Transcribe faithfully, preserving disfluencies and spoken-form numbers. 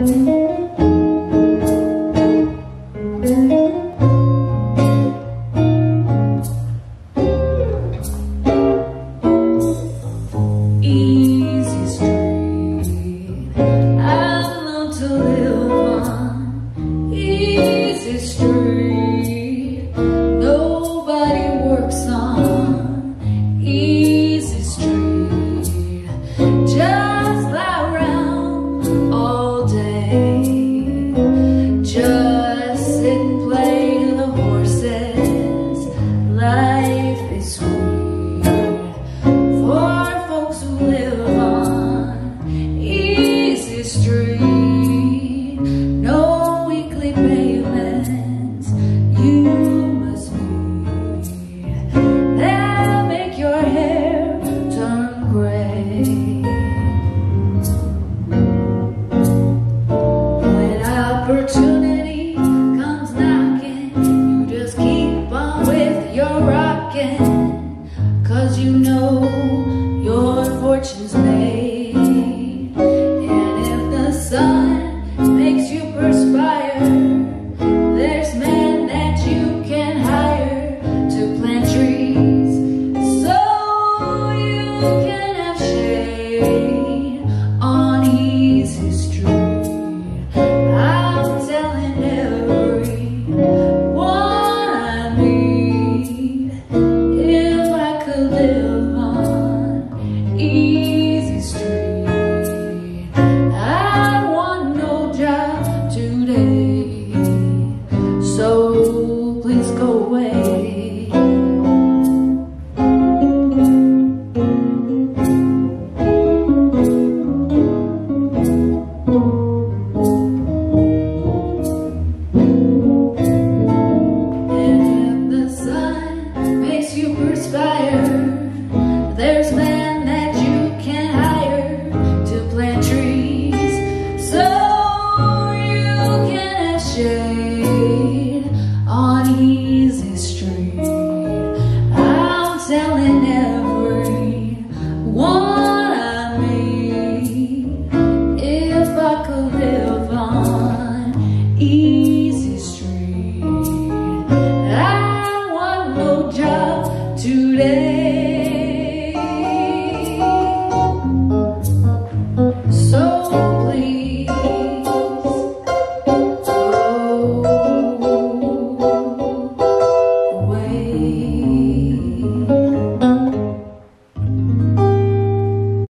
Easy street, I love to live on. Easy street, nobody works on. Easy street, just fly around all day. Just sit and play to the horses. Life is sweet for folks who live on Easy Street.